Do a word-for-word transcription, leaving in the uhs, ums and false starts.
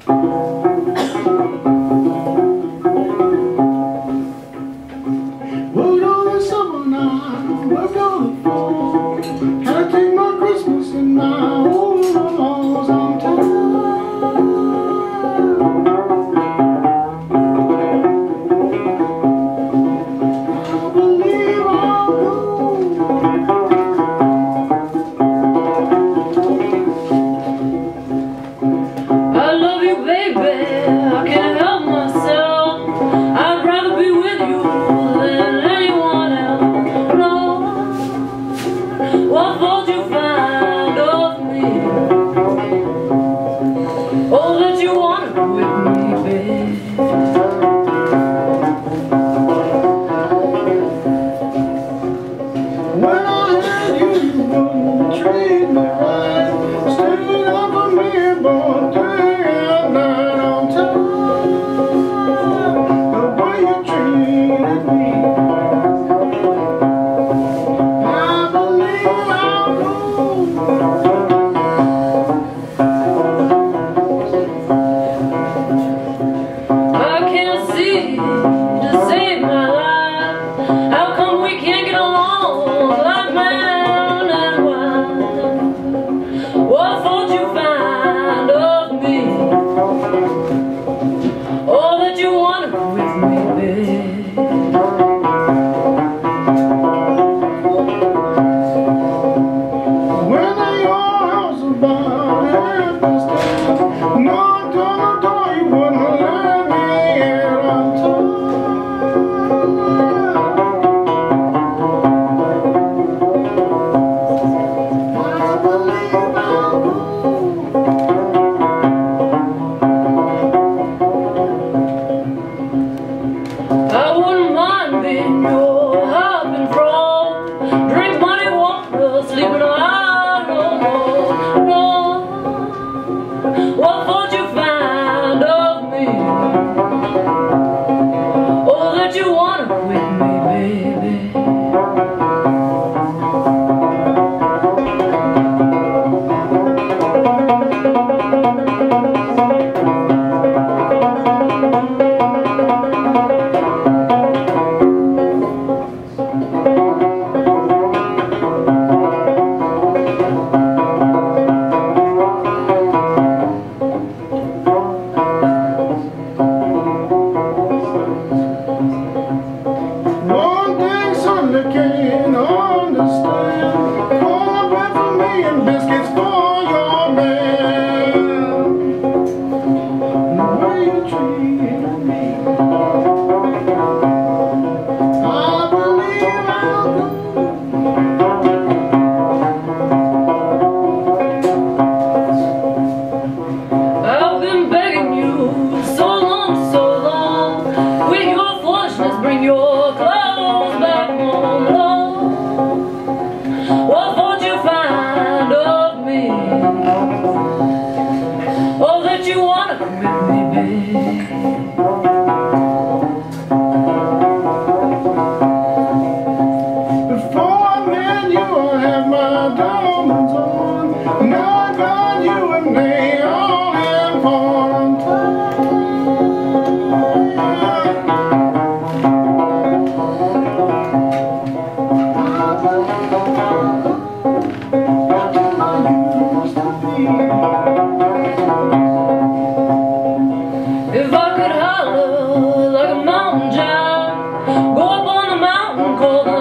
Worked all the summer now, worked all the fall. Gotta take my Christmas in my old laws. I'm tired. I believe I'll go. I love you, baby. I can't help myself. I'd rather be with you than anyone else. No, what fault you find of me? Oh, that you wanna be with me, babe. When I had you, you wouldn't treat me right. Stayed up for me both day and night. I'm tired the way you treated me. I believe I'll go. I can't see to save my life. How come we can't get along like man and wife? What fault you find of me? Oh, that you wanna be with me, babe. When they all house about it, no, I'm gonna do you wouldn't let me in. I'm tired. I believe I'll go. I wouldn't mind being your hub and frog. Drink money water, sleeping out alone. No, what fault you find of me? Oh, that you wanna be with me, baby. One thing certainly can't understand. Cornbread for me and biscuits for your man. The way you treated me. I believe I'll go. I've been begging you so long, so long. With your foolishness, bring your clothes back home. Lord, what fault you find of me? Oh, that you wanna be with me, babe. Before I met you, I had my diamonds on. Now I got you and they all in pawn. If I could holler like a mountain giant, go up on the mountain, call the